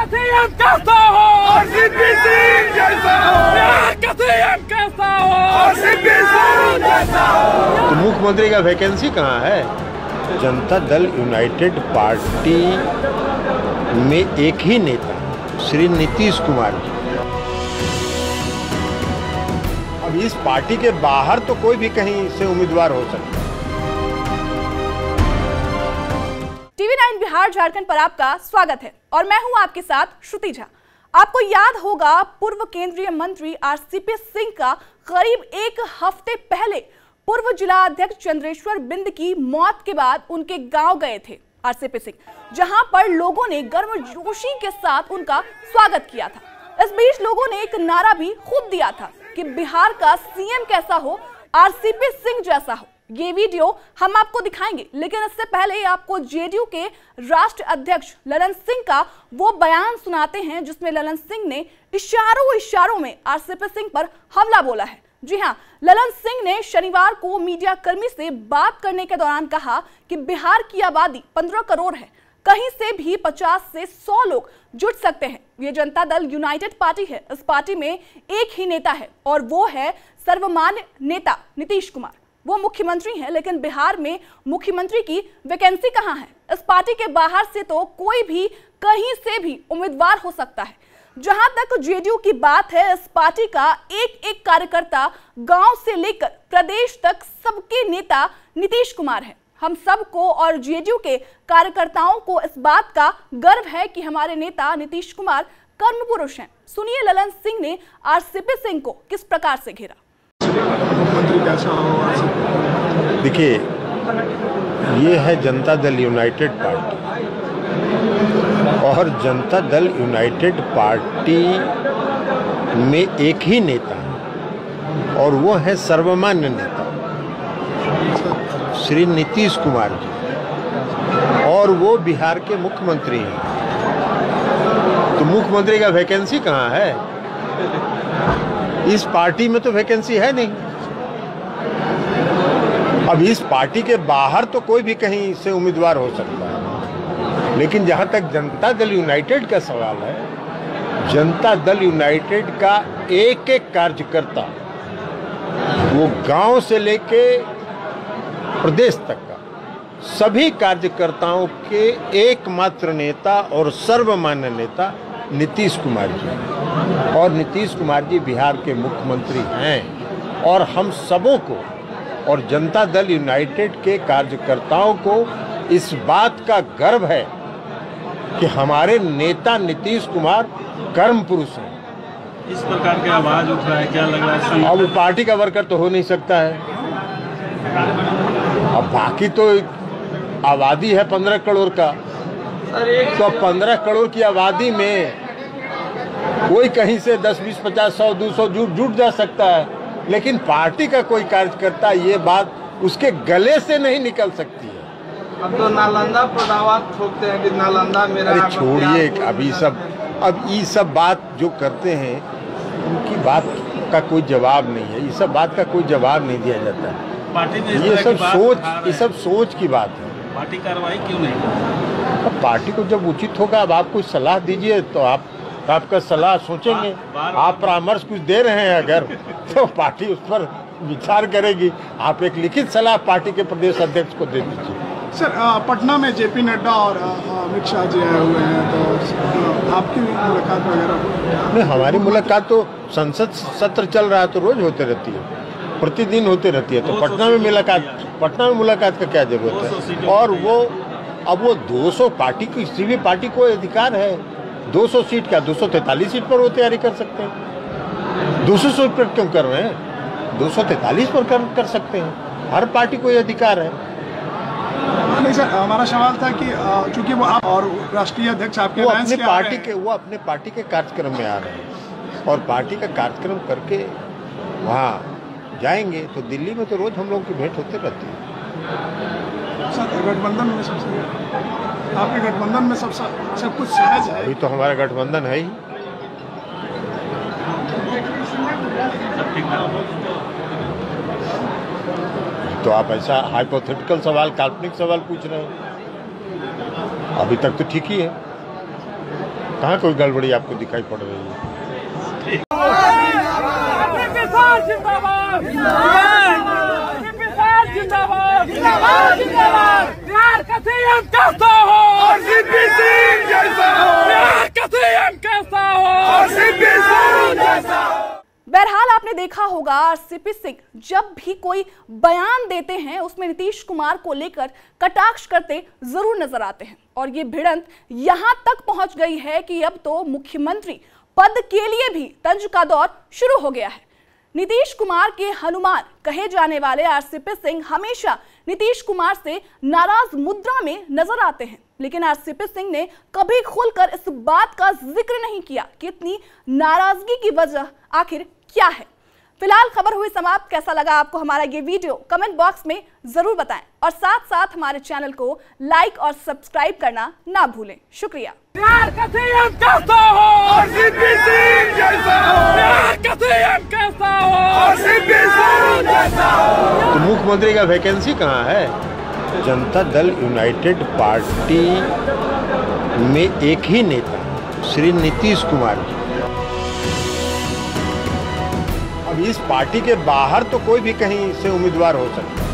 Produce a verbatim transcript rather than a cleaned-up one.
CM कैसा हो? RCP Singh जैसा हो। बिहार का सीएम कैसा हो? आरसीपी सिंह जैसा हो। तो मुख्यमंत्री का वैकेंसी कहाँ है? जनता दल यूनाइटेड पार्टी में एक ही नेता श्री नीतीश कुमार जी। अब इस पार्टी के बाहर तो कोई भी कहीं से उम्मीदवार हो सकता है। टीवी नाइन बिहार झारखंड पर आपका स्वागत है और मैं हूं आपके साथ श्रुति झा। आपको याद होगा पूर्व केंद्रीय मंत्री आरसीपी सिंह का करीब एक हफ्ते पहले पूर्व जिला अध्यक्ष चंद्रेश्वर बिंद की मौत के बाद उनके गांव गए थे आरसीपी सिंह, जहां पर लोगों ने गर्मजोशी के साथ उनका स्वागत किया था। इस बीच लोगों ने एक नारा भी खूब दिया था कि बिहार का सीएम कैसा हो, आरसीपी सिंह जैसा हो। ये वीडियो हम आपको दिखाएंगे, लेकिन इससे पहले आपको जेडीयू के राष्ट्रीय अध्यक्ष ललन सिंह का वो बयान सुनाते हैं जिसमें ललन सिंह ने इशारों इशारों में आरसीपी सिंह पर हमला बोला है। जी हां, ललन सिंह ने शनिवार को मीडिया कर्मी से बात करने के दौरान कहा कि बिहार की आबादी पंद्रह करोड़ है, कहीं से भी पचास से सौ लोग जुट सकते हैं। ये जनता दल यूनाइटेड पार्टी है। इस पार्टी में एक ही नेता है और वो है सर्वमान्य नेता नीतीश कुमार। वो मुख्यमंत्री हैं, लेकिन बिहार में मुख्यमंत्री की वैकेंसी कहां है? इस पार्टी के बाहर से तो कोई भी कहीं से भी उम्मीदवार हो सकता है। जहां तक जेडीयू की बात है, इस पार्टी का एक एक कार्यकर्ता गांव से लेकर प्रदेश तक सबके नेता नीतीश कुमार है। हम सबको और जेडीयू के कार्यकर्ताओं को इस बात का गर्व है कि हमारे नेता नीतीश कुमार कर्म पुरुष हैं। सुनिए ललन सिंह ने आरसीपी सिंह को किस प्रकार से घेरा। देखिए, ये है जनता दल यूनाइटेड पार्टी और जनता दल यूनाइटेड पार्टी में एक ही नेता है और वो है सर्वमान्य नेता श्री नीतीश कुमार जी, और वो बिहार के मुख्यमंत्री हैं। तो मुख्यमंत्री का वैकेंसी कहाँ है? इस पार्टी में तो वैकेंसी है नहीं। अब इस पार्टी के बाहर तो कोई भी कहीं से उम्मीदवार हो सकता है, लेकिन जहां तक जनता दल यूनाइटेड का सवाल है, जनता दल यूनाइटेड का एक एक कार्यकर्ता, वो गांव से लेके प्रदेश तक का सभी कार्यकर्ताओं के एकमात्र नेता और सर्वमान्य नेता नीतीश कुमार जी, और नीतीश कुमार जी बिहार के मुख्यमंत्री हैं। और हम सबों को और जनता दल यूनाइटेड के कार्यकर्ताओं को इस बात का गर्व है कि हमारे नेता नीतीश कुमार कर्म पुरुष हैं। इस प्रकार की आवाज उठ रहा है, क्या लग रहा है? अब पार्टी का वर्कर तो हो नहीं सकता है। अब बाकी तो आबादी है पंद्रह करोड़ का, तो पंद्रह करोड़ की आबादी में कोई कहीं से दस बीस पचास सौ दो सौ जुट जुट जा सकता है, लेकिन पार्टी का कोई कार्यकर्ता ये बात उसके गले से नहीं निकल सकती है। अब तो नालंदा पर दावा ठोकते हैं कि नालंदा मेरा। अरे छोड़िए, अभी सब अब ये सब बात जो करते हैं उनकी बात का कोई जवाब नहीं है। ये सब बात का कोई जवाब नहीं दिया जाता है। पार्टी ने ये सब सोच ये सब सोच की बात है। पार्टी कार्रवाई क्यों नहीं? अब पार्टी को जब उचित होगा, अब आप कुछ सलाह दीजिए तो आप आपका सलाह सोचेंगे। आप परामर्श कुछ दे रहे हैं अगर, तो पार्टी उस पर विचार करेगी। आप एक लिखित सलाह पार्टी के प्रदेश अध्यक्ष को दे दीजिए। सर, पटना में जेपी नड्डा और अमित शाह जी आए हुए हैं, तो आपकी मुलाकात वगैरह? नहीं, हमारी मुलाकात तो संसद सत्र चल रहा है तो रोज होते रहती है, प्रतिदिन होते रहती है। तो पटना में मुलाकात पटना में मुलाकात का क्या जरूरत है? और वो अब वो दो सौ पार्टी की, किसी भी पार्टी को अधिकार है, दो सौ सीट का दो सौ तैंतालीस सीट पर वो तैयारी कर सकते हैं। दो सौ सीट पर क्यों कर रहे हैं? दो सौ तैंतालीस पर कर, कर सकते हैं। हर पार्टी को ये अधिकार है। नहीं सर, हमारा सवाल था कि चूंकि वो आप और राष्ट्रीय अध्यक्ष आपके वो अपने पार्टी के वो अपने पार्टी के कार्यक्रम में आ रहे हैं और पार्टी का कार्यक्रम करके वहाँ जाएंगे। तो दिल्ली में तो रोज हम लोगों की भेंट होते रहती है। सर, गठबंधन में सबसे आपके गठबंधन में सब सब कुछ सहज है। अभी तो हमारा गठबंधन है ही। तो आप ऐसा हाइपोथेटिकल सवाल, काल्पनिक सवाल पूछ रहे हैं। अभी तक तो ठीक ही है। कहाँ कोई गड़बड़ी आपको दिखाई पड़ रही है? बिहार का सीएम कैसा हो? आरसीपी सिंह जैसा हो। बिहार का सीएम कैसा हो? आरसीपी सिंह जैसा हो। बहरहाल आपने देखा होगा आरसीपी सिंह जब भी कोई बयान देते हैं उसमें नीतीश कुमार को लेकर कटाक्ष करते जरूर नजर आते हैं और ये भिड़ंत यहां तक पहुंच गई है कि अब तो मुख्यमंत्री पद के लिए भी तंज का दौर शुरू हो गया है। नीतीश कुमार के हनुमान कहे जाने वाले आरसीपी सिंह हमेशा नीतीश कुमार से नाराज मुद्रा में नजर आते हैं, लेकिन आरसीपी सिंह ने कभी खुलकर इस बात का जिक्र नहीं किया कि इतनी नाराजगी की वजह आखिर क्या है। फिलहाल खबर हुई समाप्त। कैसा लगा आपको हमारा ये वीडियो कमेंट बॉक्स में जरूर बताएं और साथ साथ हमारे चैनल को लाइक और सब्सक्राइब करना ना भूलें। शुक्रिया। बिहार का सीएम कैसा हो? आरसीपी सिंह जैसा हो। बिहार का सीएम कैसा हो? आरसीपी सिंह जैसा हो। तो मुख्यमंत्री का वैकेंसी कहाँ है? जनता दल यूनाइटेड पार्टी में एक ही नेता श्री नीतीश कुमार जी। अब इस पार्टी के बाहर तो कोई भी कहीं से उम्मीदवार हो सकता है।